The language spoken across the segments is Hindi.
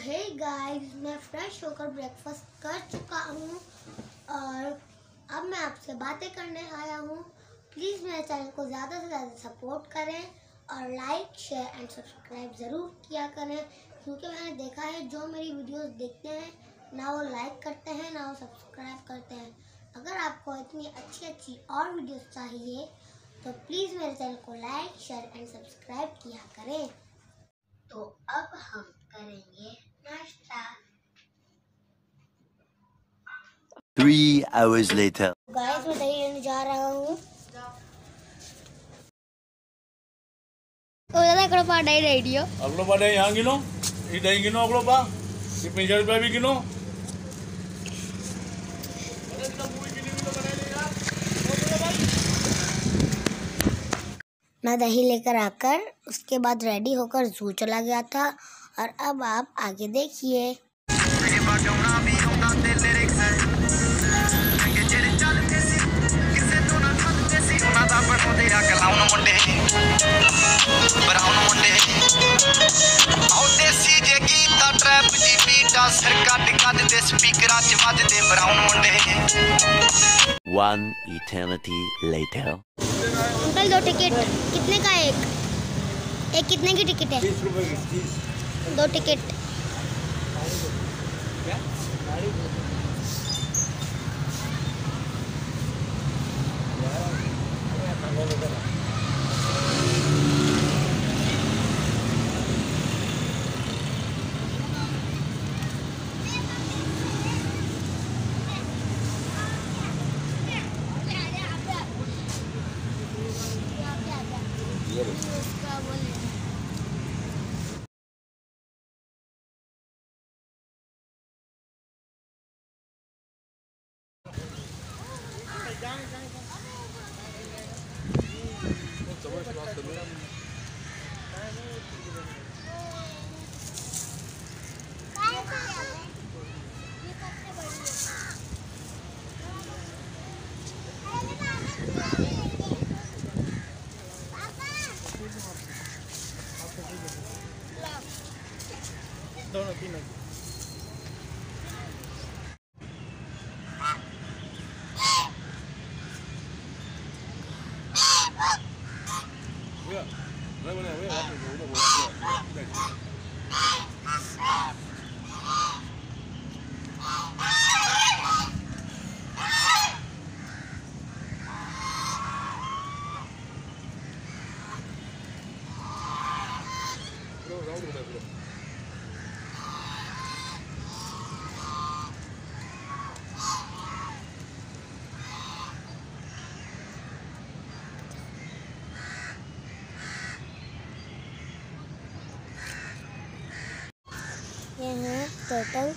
हे गाइस, मैं फ्रेश होकर ब्रेकफास्ट कर चुका हूँ और अब मैं आपसे बातें करने आया हूँ। प्लीज़ मेरे चैनल को ज़्यादा से ज़्यादा सपोर्ट करें और लाइक शेयर एंड सब्सक्राइब ज़रूर किया करें, क्योंकि मैंने देखा है जो मेरी वीडियोस देखते हैं ना वो लाइक करते हैं ना वो सब्सक्राइब करते हैं। अगर आपको इतनी अच्छी और वीडियोस चाहिए तो प्लीज़ मेरे चैनल को लाइक शेयर एंड सब्सक्राइब किया करें। तो अब हम करेंगे नाश्ता। 3 hours later. गाइस, मैं दही लेने जा रहा हूँ। अगलो पा दही यहाँ गिनो, ये दही गिनो अगलो पा, ये 50 रुपया भी गिनो। मैं दही लेकर आकर उसके बाद रेडी होकर जू चला गया था और अब आप आगे देखिए। One eternity later. Uncle, 2 ticket कितने का? एक कितने की टिकट है? 30 रुपए की 30। 2 टिकट। दोनों तीनों ये हैं टर्टल।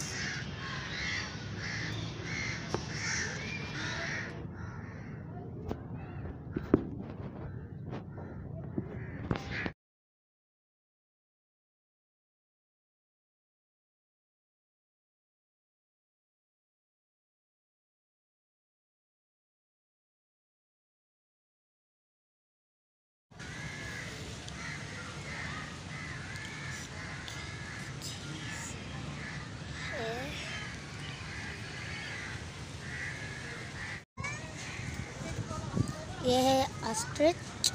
ये है ऑस्ट्रिच।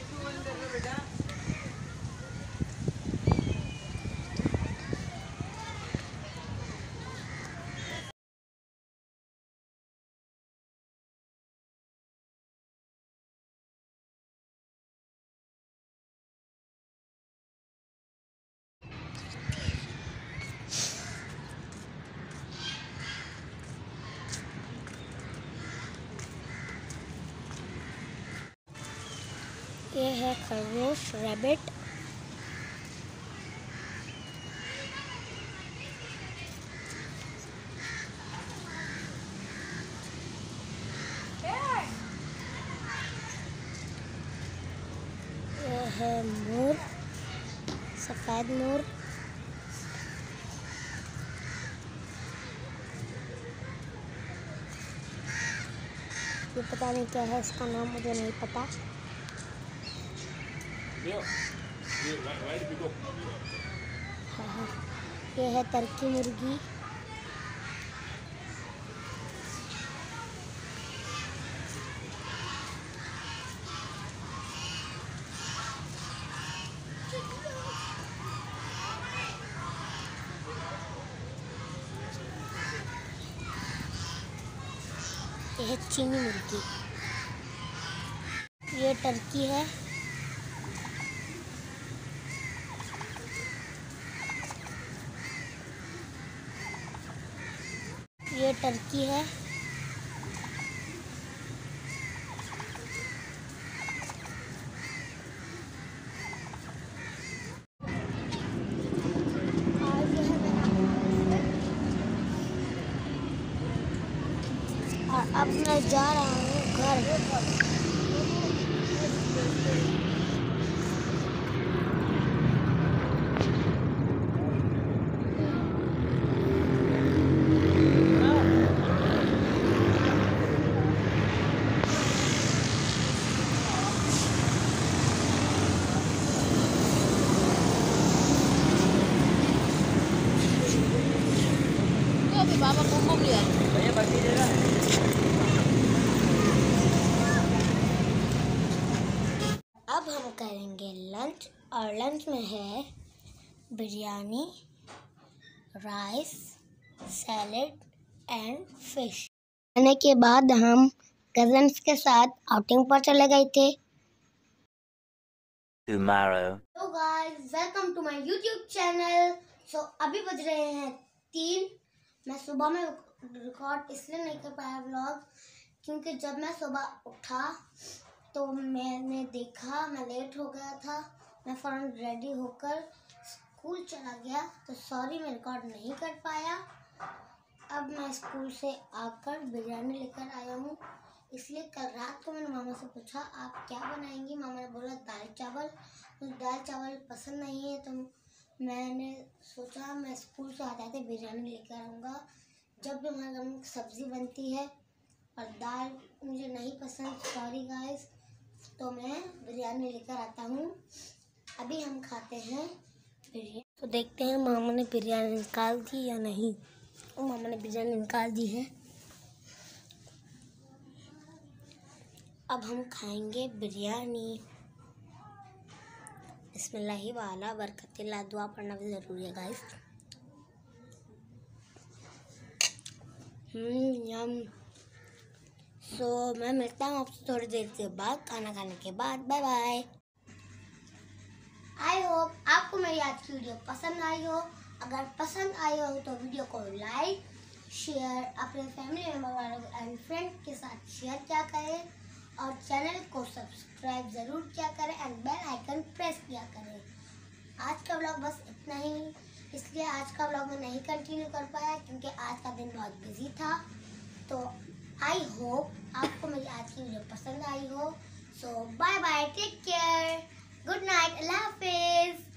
ये है खरगोश, रैबिट। ये है मोर, सफ़ेद मोर। ये पता नहीं क्या है, इसका नाम मुझे नहीं पता। ये वाइट पिको। हाँ। ये है टर्की मुर्गी। ये है चीनी मुर्गी। ये टर्की है। ये टर्की है। और अब मैं जा रहा हूँ घर। Bapak ngomong ya. Saya pasti dia. अब हम करेंगे लंच और लंच में है biryani, rice, salad and fish. खाने के बाद हम कजन्स के साथ आउटिंग पर चले गए थे। Tomorrow. Hello guys, welcome to my YouTube channel. So अभी बज रहे हैं 3। मैं सुबह में रिकॉर्ड इसलिए नहीं कर पाया व्लॉग, क्योंकि जब मैं सुबह उठा तो मैंने देखा मैं लेट हो गया था। मैं फ़ौरन रेडी होकर स्कूल चला गया, तो सॉरी मैं रिकॉर्ड नहीं कर पाया। अब मैं स्कूल से आकर बिरयानी लेकर आया हूँ, इसलिए कल रात को मैंने मामा से पूछा आप क्या बनाएंगी। मामा ने बोला दाल चावल। मुझे दाल चावल पसंद नहीं है, तो मैंने सोचा मैं स्कूल से आते आते बिरयानी लेकर आऊँगा। जब भी हमारे घर में सब्ज़ी बनती है और दाल मुझे नहीं पसंद, सॉरी गाइस, तो मैं बिरयानी लेकर आता हूँ। अभी हम खाते हैं बिरयानी, तो देखते हैं मामा ने बिरयानी निकाल दी या नहीं। मामा ने बिरयानी निकाल दी है। अब हम खाएंगे बिरयानी। बिस्मिल्लाहि वाला बरकतिल्लाह, दुआ पढ़ना भी ज़रूरी है गाइस। यम। सो मैं मिलता हूँ आपसे थोड़ी देर के बाद, खाना खाने के बाद। Bye bye. आई होप आपको मेरी आज की वीडियो पसंद आई हो। अगर पसंद आई हो तो वीडियो को लाइक, शेयर, अपने फैमिली मेम्बर एंड फ्रेंड के साथ शेयर किया करें, और चैनल को सब्सक्राइब ज़रूर किया करें एंड बेल आइकन प्रेस किया करें। आज का व्लॉग बस इतना ही, इसलिए आज का व्लॉग मैं नहीं कंटिन्यू कर पाया, क्योंकि आज का दिन बहुत बिजी था। तो आई होप आपको मेरी आज की वीडियो पसंद आई हो। So bye bye, take care, good night, अल्लाह हाफिज़।